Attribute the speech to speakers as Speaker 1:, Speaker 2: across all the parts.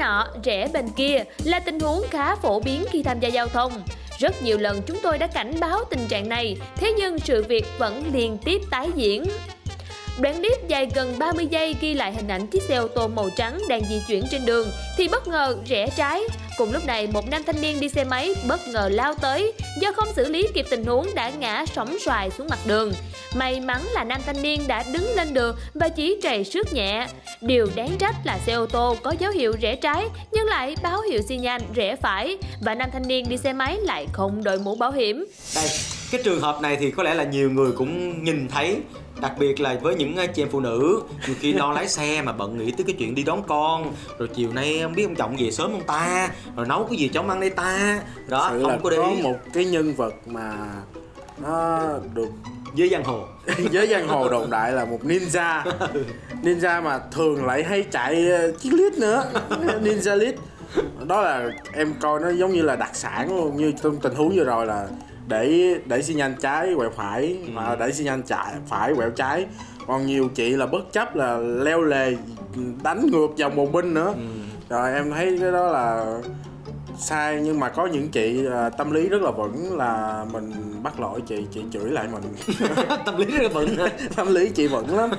Speaker 1: nọ, rẽ bên kia là tình huống khá phổ biến khi tham gia giao thông. Rất nhiều lần chúng tôi đã cảnh báo tình trạng này, thế nhưng sự việc vẫn liên tiếp tái diễn. Đoạn clip dài gần 30 giây ghi lại hình ảnh chiếc xe ô tô màu trắng đang di chuyển trên đường thì bất ngờ rẽ trái. Cùng lúc này, một nam thanh niên đi xe máy bất ngờ lao tới, do không xử lý kịp tình huống đã ngã sóng xoài xuống mặt đường. May mắn là nam thanh niên đã đứng lên đường và chỉ trầy xước nhẹ. Điều đáng trách là xe ô tô có dấu hiệu rẽ trái nhưng lại báo hiệu xi nhan rẽ phải, và nam thanh niên đi xe máy lại không đội mũ bảo hiểm.
Speaker 2: Đây, cái trường hợp này thì có lẽ là nhiều người cũng nhìn thấy, đặc biệt là với những chị em phụ nữ nhiều khi lo lái xe mà bận nghĩ tới cái chuyện đi đón con, rồi chiều nay không biết ông chồng về sớm không ta, rồi nấu cái gì cho ông ăn đây ta, đó không có để
Speaker 3: có một cái nhân vật mà nó được
Speaker 2: với giang hồ
Speaker 3: với giang hồ đồn đại là một ninja mà thường lại hay chạy chiếc lít nữa, ninja lít. Đó là em coi nó giống như là đặc sản luôn, như trong tình huống vừa rồi là để xi nhan trái quẹo phải, mà để xi nhan phải quẹo trái. Còn nhiều chị là bất chấp là leo lề đánh ngược vào bồn binh nữa. Rồi em thấy cái đó là sai, nhưng mà có những chị tâm lý rất là vững, là mình bắt lỗi chị chửi lại mình.
Speaker 2: Tâm lý rất là vững.
Speaker 3: Tâm lý chị vững lắm.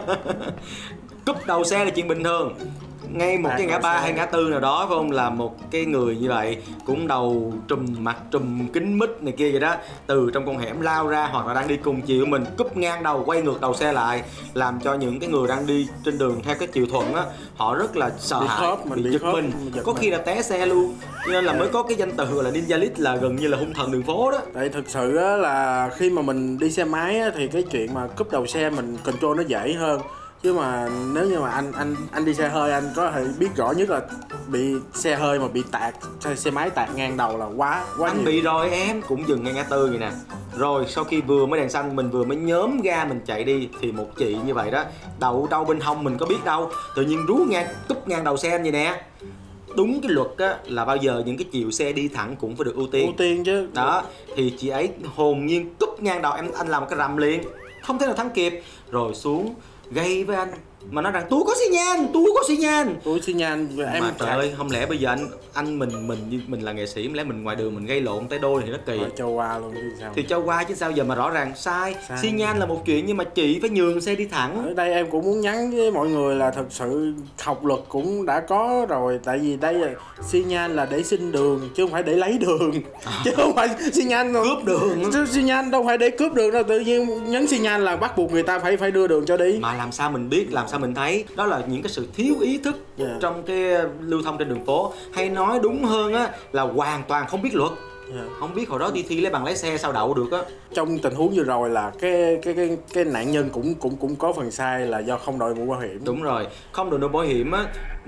Speaker 2: Cúp đầu xe là chuyện bình thường. Ngay một cái ngã ba hay ngã tư nào đó phải không, là một cái người như vậy cũng đầu trùm mặt trùm kính mít này kia vậy đó, từ trong con hẻm lao ra, hoặc là đang đi cùng chiều mình cúp ngang đầu quay ngược đầu xe lại, làm cho những cái người đang đi trên đường theo cái chiều thuận á, họ rất là sợ hãi, bị giật mình, có khi là té xe luôn. Cho nên là mới có cái danh từ gọi là ninja list, là gần như là hung thần đường phố đó.
Speaker 3: Tại thực sự á, là khi mà mình đi xe máy á, thì cái chuyện mà cúp đầu xe mình control nó dễ hơn. Chứ mà nếu như mà anh đi xe hơi, anh có thể biết rõ nhất là bị xe hơi mà bị tạt, xe máy tạt ngang đầu là quá
Speaker 2: anh
Speaker 3: nhiều.
Speaker 2: Bị rồi, em cũng dừng ngay ngã tư vậy nè. Rồi sau khi vừa mới đèn xanh, mình vừa mới nhóm ga mình chạy đi, thì một chị như vậy đó, đậu đâu bên hông mình có biết đâu, tự nhiên rú ngang, cúp ngang đầu xe anh vậy nè. Đúng cái luật á là bao giờ những cái chiều xe đi thẳng cũng phải được ưu tiên.
Speaker 3: Ưu tiên chứ.
Speaker 2: Đó, thì chị ấy hồn nhiên cúp ngang đầu anh làm một cái rầm liền, không thể nào thắng kịp, rồi xuống gây với anh mà nói rằng tôi có xi nhan,
Speaker 3: Tôi xi nhan em.
Speaker 2: Mà trời ơi, không lẽ bây giờ anh mình là nghệ sĩ, không lẽ mình ngoài đường mình gây lộn tay đôi thì nó kỳ.
Speaker 3: Cho qua luôn chứ sao.
Speaker 2: Thì cho qua chứ sao giờ, mà rõ ràng sai. Xi nhan là một chuyện nhưng mà chị phải nhường xe đi thẳng.
Speaker 3: Ở đây em cũng muốn nhắn với mọi người là thật sự học luật cũng đã có rồi, tại vì đây là xi nhan là để xin đường chứ không phải để lấy đường. Chứ không phải xi nhan
Speaker 2: cướp đường.
Speaker 3: Xi nhan đâu phải để cướp đường đâu, tự nhiên nhấn xi nhan là bắt buộc người ta phải đưa đường cho đi.
Speaker 2: Mà làm sao mình biết, làm sao mình thấy? Đó là những cái sự thiếu ý thức trong cái lưu thông trên đường phố, hay nói đúng hơn á là hoàn toàn không biết luật. Không biết hồi đó đi thi lấy bằng lái xe sao đậu được á.
Speaker 3: Trong tình huống vừa rồi là cái nạn nhân cũng có phần sai là do không đội mũ bảo hiểm.
Speaker 2: Đúng rồi, không đội mũ bảo hiểm á.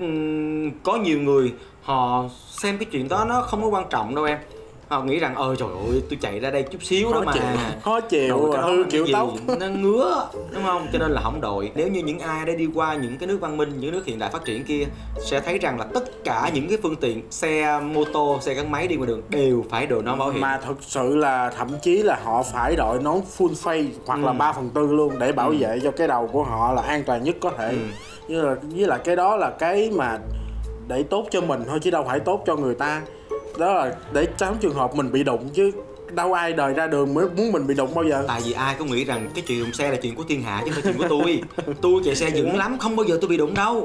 Speaker 2: Có nhiều người họ xem cái chuyện đó nó không có quan trọng đâu em. Họ nghĩ rằng trời ơi tôi chạy ra đây chút xíu đó mà
Speaker 3: khó chịu, hư kiểu tóc
Speaker 2: nó ngứa, đúng không? Cho nên là không đội. Nếu như những ai đã đi qua những cái nước văn minh, những nước hiện đại phát triển kia sẽ thấy rằng là tất cả những cái phương tiện xe mô tô, xe gắn máy đi ngoài đường đều phải đội nón bảo hiểm.
Speaker 3: Mà thực sự là thậm chí là họ phải đội nón full face hoặc là 3/4 luôn, để bảo vệ cho cái đầu của họ là an toàn nhất có thể. Như là với lại cái đó là cái mà để tốt cho mình thôi chứ đâu phải tốt cho người ta. Đó là để tránh trường hợp mình bị đụng, chứ đâu ai đời ra đường mới muốn mình bị đụng bao giờ.
Speaker 2: Tại vì ai có nghĩ rằng cái chuyện đụng xe là chuyện của thiên hạ chứ không phải chuyện của tôi. Tôi chạy xe vững lắm, không bao giờ tôi bị đụng đâu.